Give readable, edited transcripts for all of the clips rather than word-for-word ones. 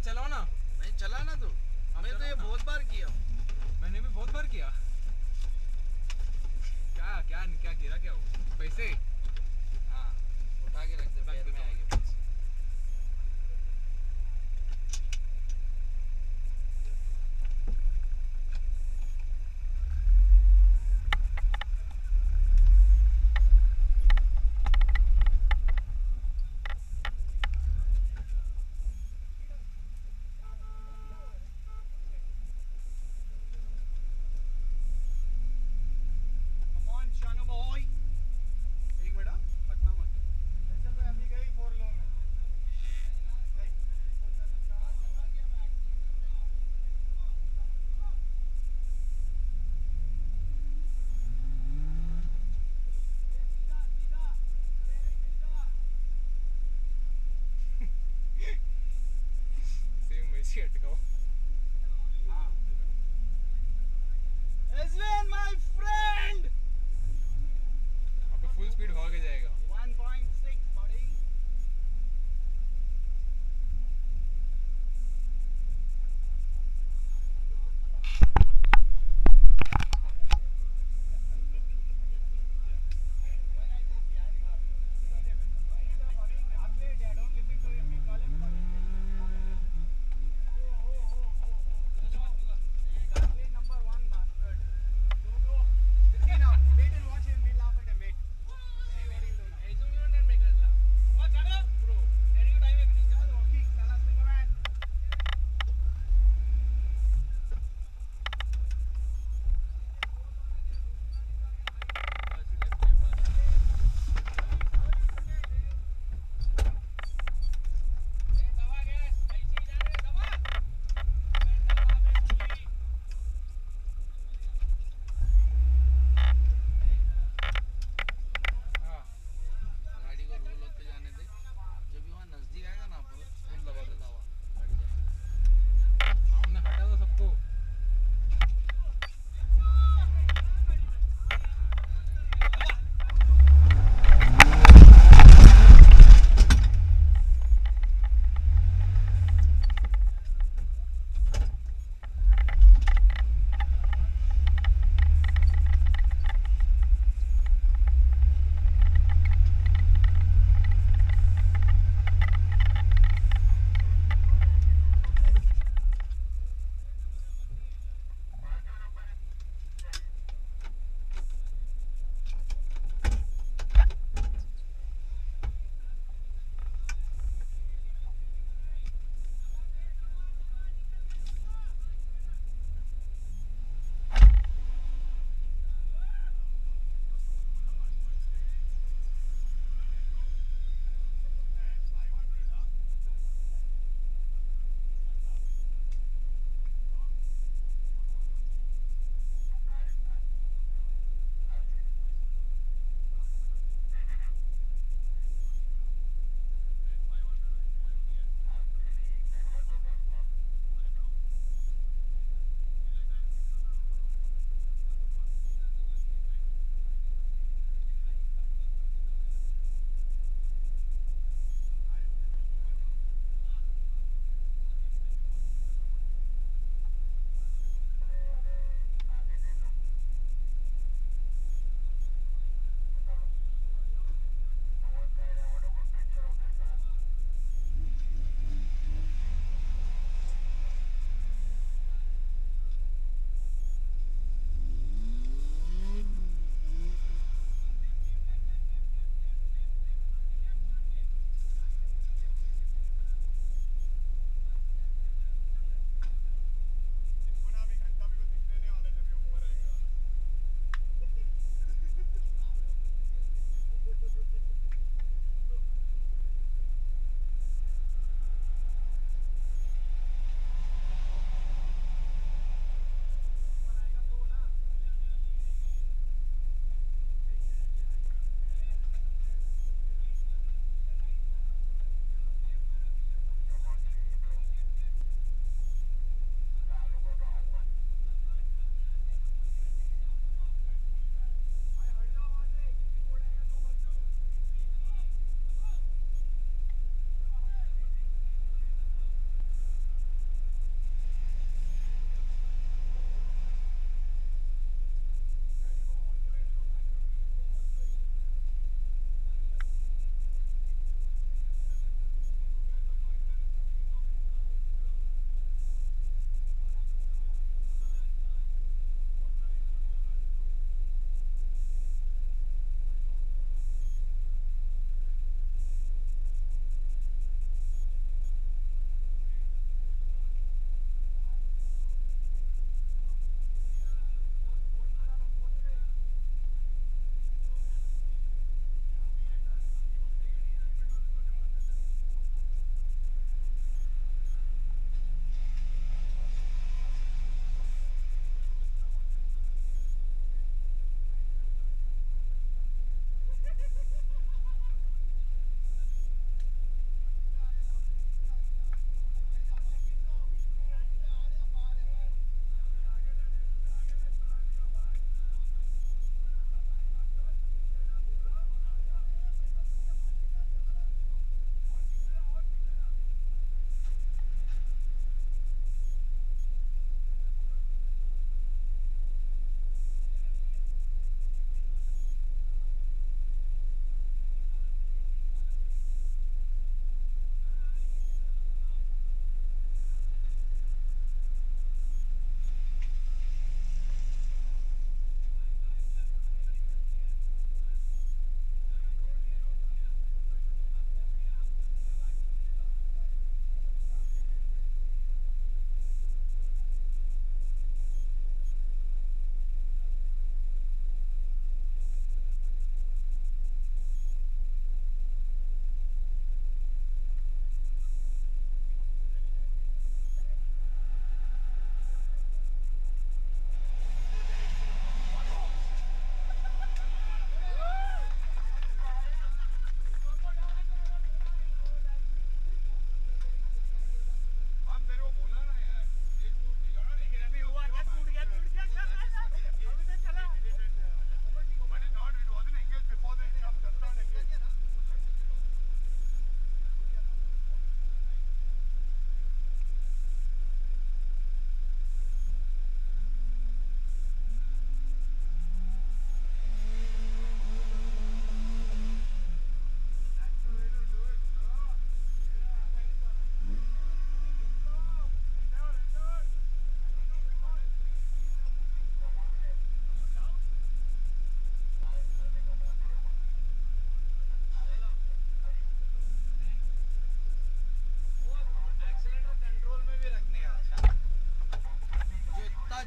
चलाओ ना। नहीं चला ना तू। मैं तो ये बहुत बार किया हूँ। मैंने भी बहुत बार किया। क्या क्या क्या गिरा क्या हो पैसे? हाँ उठा के रख दे, पैर में आएंगे पैसे।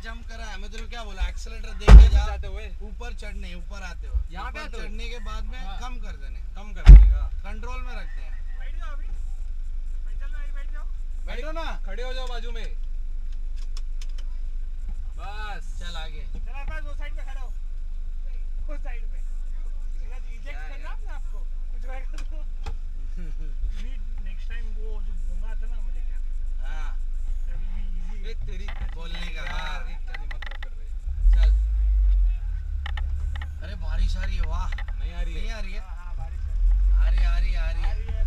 जंप करा है, मैं तेरे को क्या बोला, एक्सेलेटर देके जा, जाते हुए ऊपर चढ़ने, ऊपर आते हुए, यहाँ पे ऊपर आते हुए? चढ़ने के बाद में हाँ। कम कर देने, कम कर देगा। कंट्रोल में रखते हैं। बैठ जाओ अभी, फैजल भाई बैठ जाओ। बैठो ना, खड़े हो जाओ बाजू में, बस। चल आगे। चल अरबाज वो साइड पे खड़ा हो, वो साइड पे। इजेक्ट करना है आपको, कुछ रहेगा तो नेक्स्ट टाइम वो जो घूंगा था ना वो लेके आना, हाँ, that will be easy। ये तेरी बोलने का, यार, हाँ। ये क्या दिमाग खराब कर रहे हैं। चल। अरे बारिश आ रही है, वाह। नहीं आ रही नहीं है। आ रही है, हाँ हाँ बारिश आ रही है, आ रही है, आ रही है। आ रही है।